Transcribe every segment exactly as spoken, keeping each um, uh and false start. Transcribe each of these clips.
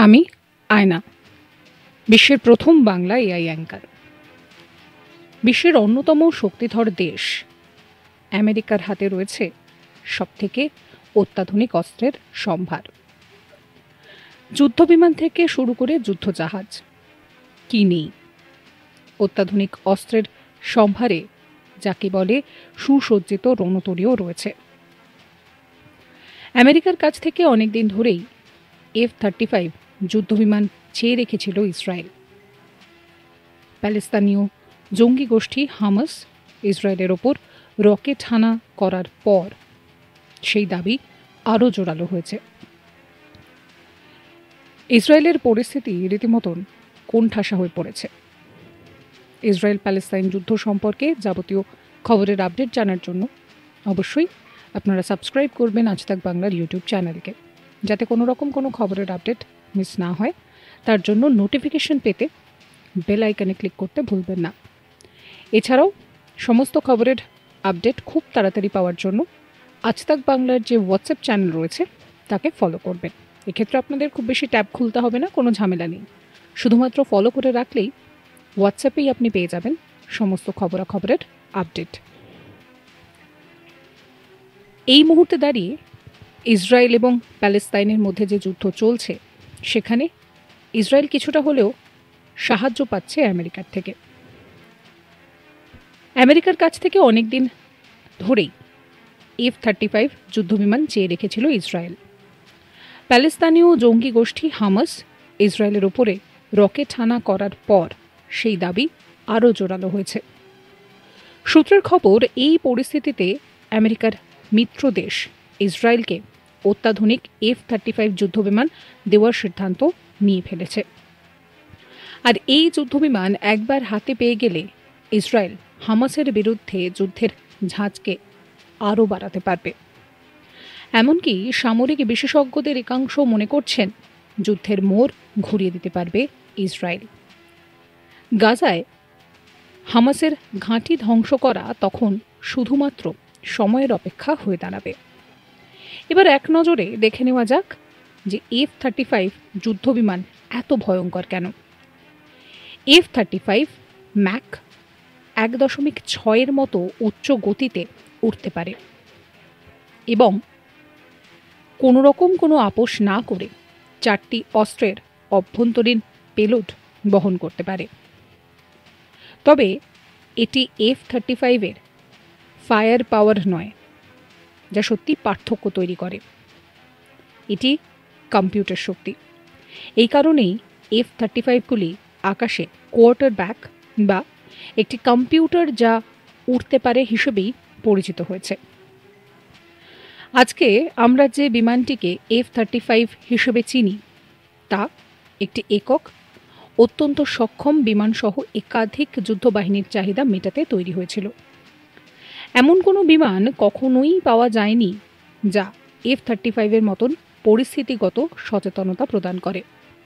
আমি আয়না, বিশ্বের প্রথম বাংলা এআই অ্যাঙ্কার। বিশ্বের অন্যতম শক্তিধর দেশ আমেরিকার হাতে রয়েছে সবথেকে অত্যাধুনিক অস্ত্রের সম্ভার। যুদ্ধবিমান থেকে শুরু করে যুদ্ধজাহাজ কি নেই, অত্যাধুনিক অস্ত্রের সম্ভারে যাকে বলে সুসজ্জিত রণতরীও রয়েছে। আমেরিকার কাছ থেকে অনেকদিন ধরেই এফ থার্টি ফাইভ যুদ্ধবিমান চেয়ে রেখেছিল ইসরায়েল। প্যালেস্তানীয় জঙ্গি গোষ্ঠী হামাস ইসরায়েলের ওপর রকেট হানা করার পর সেই দাবি আরও জোরালো হয়েছে। ইসরায়েলের পরিস্থিতি রীতিমতন কোণঠাসা হয়ে পড়েছে। ইসরায়েল প্যালেস্তাইন যুদ্ধ সম্পর্কে যাবতীয় খবরের আপডেট জানার জন্য অবশ্যই আপনারা সাবস্ক্রাইব করবেন আজ তাক বাংলার ইউটিউব চ্যানেলকে, যাতে কোনো রকম কোনো খবরের আপডেট মিস না হয়। তার জন্য নোটিফিকেশন পেতে বেল আইকনে ক্লিক করতে ভুলবেন না। এছাড়াও সমস্ত খবরের আপডেট খুব তাড়াতাড়ি পাওয়ার জন্য আজ তাক বাংলার যে হোয়াটসঅ্যাপ চ্যানেল রয়েছে তাকে ফলো করবেন। এক্ষেত্রে আপনাদের খুব বেশি ট্যাব খুলতে হবে না, কোনো ঝামেলা নেই। শুধুমাত্র ফলো করে রাখলেই হোয়াটসঅ্যাপেই আপনি পেয়ে যাবেন সমস্ত খবরাখবরের আপডেট। এই মুহূর্তে দাঁড়িয়ে ইসরায়েল এবং প্যালেস্তাইনের মধ্যে যে যুদ্ধ চলছে, সেখানে ইসরায়েল কিছুটা হলেও সাহায্য পাচ্ছে আমেরিকার থেকে। আমেরিকার কাছ থেকে অনেক দিন ধরেই এফ থার্টি ফাইভ যুদ্ধবিমান চেয়ে রেখেছিল ইসরায়েল। প্যালেস্তানীয় জঙ্গি গোষ্ঠী হামাস ইসরায়েলের ওপরে রকেট হানা করার পর সেই দাবি আরও জোরালো হয়েছে। সূত্রের খবর, এই পরিস্থিতিতে আমেরিকার মিত্র দেশ ইসরায়েলকে অত্যাধুনিক এফ থার্টি ফাইভ যুদ্ধবিমান দেওয়ার সিদ্ধান্ত নিয়ে ফেলেছে। আর এই যুদ্ধবিমান একবার হাতে পেয়ে গেলে ইসরায়েল হামাসের বিরুদ্ধে যুদ্ধের ঝাঁজকে আরও বাড়াতে পারবে। এমনকি সামরিক বিশেষজ্ঞদের একাংশ মনে করছেন যুদ্ধের মোড় ঘুরিয়ে দিতে পারবে ইসরায়েল। গাজায় হামাসের ঘাঁটি ধ্বংস করা তখন শুধুমাত্র সময়ের অপেক্ষা হয়ে দাঁড়াবে। এবার এক নজরে দেখে নেওয়া যাক যে এফ থার্টি ফাইভ যুদ্ধবিমান এত ভয়ঙ্কর কেন। এফ থার্টি ফাইভ ম্যাক এক দশমিক ছয়ের মতো উচ্চ গতিতে উঠতে পারে এবং কোনো রকম কোনো আপোষ না করে চারটি অস্ত্রের অভ্যন্তরীণ পেলোড বহন করতে পারে। তবে এটি এফ থার্টি ফাইভের ফায়ার পাওয়ার নয়, যা সত্যি পার্থক্য তৈরি করে। এটি কম্পিউটার শক্তি। এই কারণেই এফ থার্টি ফাইভগুলি আকাশে কোয়ার্টার ব্যাক বা একটি কম্পিউটার যা উঠতে পারে হিসেবেই পরিচিত হয়েছে। আজকে আমরা যে বিমানটিকে এফ থার্টি ফাইভ হিসেবে চিনি, তা একটি একক অত্যন্ত সক্ষম বিমানসহ একাধিক যুদ্ধবাহিনীর চাহিদা মেটাতে তৈরি হয়েছিল। এমন কোনো বিমান কখনোই পাওয়া যায়নি যা এফ থার্টি ফাইভের মতন পরিস্থিতিগত সচেতনতা প্রদান করে।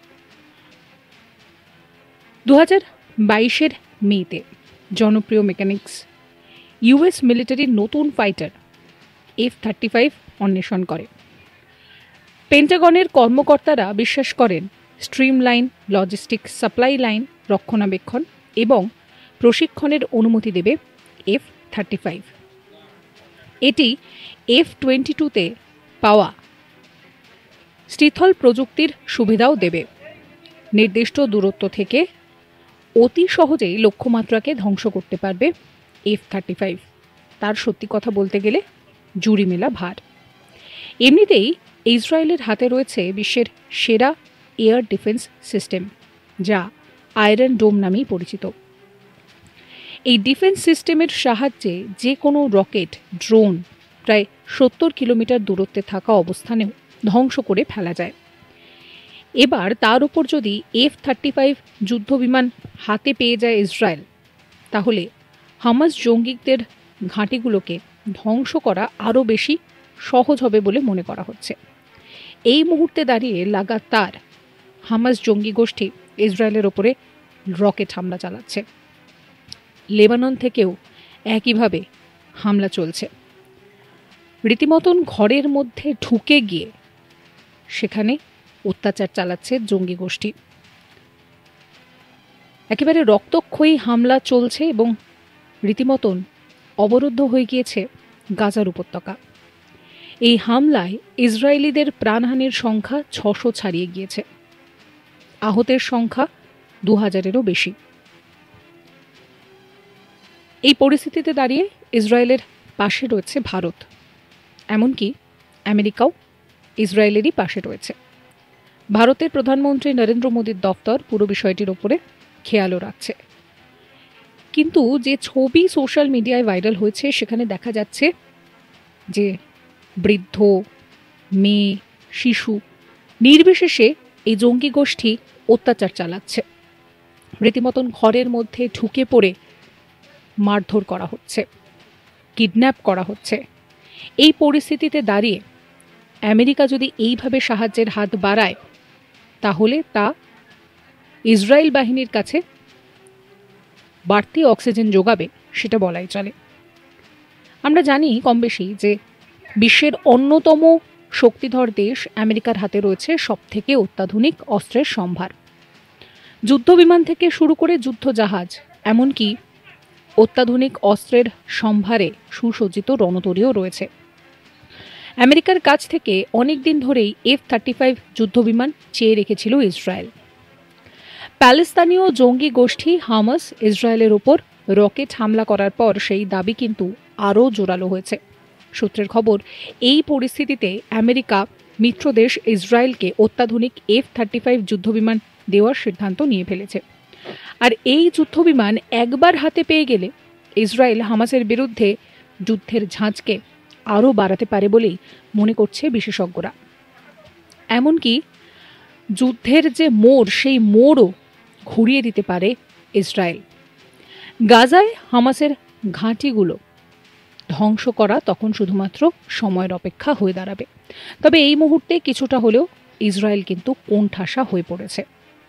দু হাজার বাইশের মেতে জনপ্রিয় মেকানিক্স ইউএস মিলিটারির নতুন ফাইটার এফ থার্টি ফাইভ অন্বেষণ করে। পেন্টাগনের কর্মকর্তারা বিশ্বাস করেন স্ট্রিমলাইন লজিস্টিক সাপ্লাই লাইন রক্ষণাবেক্ষণ এবং প্রশিক্ষণের অনুমতি দেবে এফ থার্টি ফাইভ। এটি এফ টোয়েন্টি টুতে পাওয়া স্থিতল প্রযুক্তির সুবিধাও দেবে। নির্দিষ্ট দূরত্ব থেকে অতি সহজেই লক্ষ্যমাত্রাকে ধ্বংস করতে পারবে এফ থার্টি ফাইভ। তার সত্যি কথা বলতে গেলে জুড়ি মেলা ভার। এমনিতেই ইসরায়েলের হাতে রয়েছে বিশ্বের সেরা এয়ার ডিফেন্স সিস্টেম, যা আয়রন ডোম নামেই পরিচিত। এই ডিফেন্স সিস্টেমের সাহায্যে যে কোনো রকেট, ড্রোন প্রায় সত্তর কিলোমিটার দূরত্বে থাকা অবস্থানেও ধ্বংস করে ফেলা যায়। এবার তার উপর যদি এফ থার্টি ফাইভ যুদ্ধবিমান হাতে পেয়ে যায় ইসরায়েল, তাহলে হামাস জঙ্গিদের ঘাঁটিগুলোকে ধ্বংস করা আরও বেশি সহজ হবে বলে মনে করা হচ্ছে। এই মুহূর্তে দাঁড়িয়ে লাগাতার হামাস জঙ্গি গোষ্ঠী ইসরায়েলের ওপরে রকেট হামলা চালাচ্ছে। লেবানন থেকেও একইভাবে হামলা চলছে। রীতিমতন ঘরের মধ্যে ঢুকে গিয়ে সেখানে অত্যাচার চালাচ্ছে জঙ্গি গোষ্ঠী। একেবারে রক্তক্ষয়ী হামলা চলছে এবং রীতিমতন অবরুদ্ধ হয়ে গিয়েছে গাজার উপত্যকা। এই হামলায় ইসরায়েলিদের প্রাণহানির সংখ্যা ছশো ছাড়িয়ে গিয়েছে, আহতের সংখ্যা দু হাজারেরও বেশি। এই পরিস্থিতিতে দাঁড়িয়ে ইসরায়েলের পাশে রয়েছে ভারত, এমনকি আমেরিকাও ইসরায়েলেরই পাশে রয়েছে। ভারতের প্রধানমন্ত্রী নরেন্দ্র মোদীর দপ্তর পুরো বিষয়টির ওপরে খেয়ালও রাখছে। কিন্তু যে ছবি সোশ্যাল মিডিয়ায় ভাইরাল হয়েছে সেখানে দেখা যাচ্ছে যে বৃদ্ধ, মেয়ে, শিশু নির্বিশেষে এই জঙ্গি গোষ্ঠী অত্যাচার চালাচ্ছে। রীতিমতন ঘরের মধ্যে ঢুকে পড়ে মারধর করা হচ্ছে, কিডন্যাপ করা হচ্ছে। এই পরিস্থিতিতে দাঁড়িয়ে আমেরিকা যদি এইভাবে সাহায্যের হাত বাড়ায় তাহলে তা ইসরায়েল বাহিনীর কাছে বাড়তি অক্সিজেন যোগাবে, সেটা বলাই চলে। আমরা জানি কম বেশি যে বিশ্বের অন্যতম শক্তিধর দেশ আমেরিকার হাতে রয়েছে সবথেকে অত্যাধুনিক অস্ত্রের সম্ভার। যুদ্ধবিমান থেকে শুরু করে যুদ্ধজাহাজ, এমনকি অত্যাধুনিক অস্ত্রের সম্ভারে সুসজ্জিত রণতরীও রয়েছে। আমেরিকার কাছ থেকে অনেক দিন ধরেই এফ থার্টি ফাইভ যুদ্ধবিমান চেয়ে রেখেছিল ইসরায়েল। প্যালেস্তানীয় জঙ্গি গোষ্ঠী হামাস ইসরায়েলের ওপর রকেট হামলা করার পর সেই দাবি কিন্তু আরও জোরালো হয়েছে। সূত্রের খবর, এই পরিস্থিতিতে আমেরিকা মিত্রদেশ ইসরায়েলকে অত্যাধুনিক এফ থার্টি ফাইভ যুদ্ধবিমান দেওয়ার সিদ্ধান্ত নিয়ে ফেলেছে। আর এই যুদ্ধবিমান একবার হাতে পেয়ে গেলে ইসরায়েল হামাসের বিরুদ্ধে যুদ্ধের ঝাঁজকে আরও বাড়াতে পারে বলেই মনে করছে বিশেষজ্ঞরা। এমনকি যুদ্ধের যে মোড়, সেই মোড়ও ঘুরিয়ে দিতে পারে ইসরায়েল। গাজায় হামাসের ঘাঁটিগুলো ধ্বংস করা তখন শুধুমাত্র সময়ের অপেক্ষা হয়ে দাঁড়াবে। তবে এই মুহূর্তে কিছুটা হলেও ইসরায়েল কিন্তু কোণঠাসা হয়ে পড়েছে।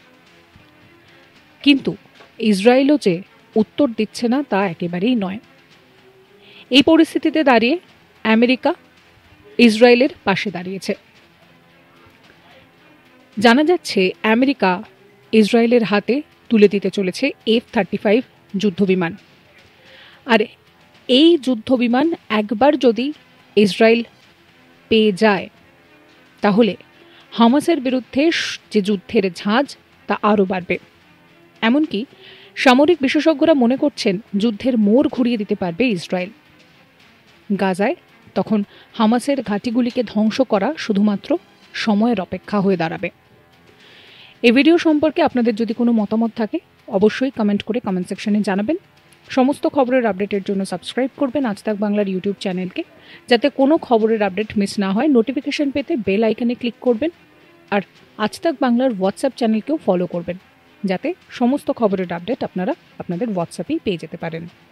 কিন্তু ইসরায়েলও যে উত্তর দিচ্ছে না তা একেবারেই নয়। এই পরিস্থিতিতে দাঁড়িয়ে আমেরিকা ইসরায়েলের পাশে দাঁড়িয়েছে। জানা যাচ্ছে আমেরিকা ইসরায়েলের হাতে তুলে দিতে চলেছে এফ থার্টি ফাইভ যুদ্ধবিমান। আর এই যুদ্ধবিমান একবার যদি ইসরায়েল পেয়ে যায় তাহলে হামাসের বিরুদ্ধে যে যুদ্ধের ঝাঁজ তা আরও বাড়বে। এমনকি সামরিক বিশেষজ্ঞরা মনে করছেন যুদ্ধের মোড় ঘুরিয়ে দিতে পারবে ইসরায়েল। গাজায় তখন হামাসের ঘাঁটিগুলিকে ধ্বংস করা শুধুমাত্র সময়ের অপেক্ষা হয়ে দাঁড়াবে। এই ভিডিও সম্পর্কে আপনাদের যদি কোনো মতামত থাকে অবশ্যই কমেন্ট করে কমেন্ট সেকশনে জানাবেন। সমস্ত খবরের আপডেটের জন্য সাবস্ক্রাইব করবেন আজ তাক বাংলার ইউটিউব চ্যানেলকে, যাতে কোনো খবরের আপডেট মিস না হয়। নোটিফিকেশন পেতে বেল আইকনে ক্লিক করবেন। আর আজ তাক বাংলার হোয়াটসঅ্যাপ চ্যানেলকেও ফলো করবেন, যাতে সমস্ত খবরের আপডেট আপনারা আপনাদের হোয়াটসঅ্যাপেই পেয়ে যেতে পারেন।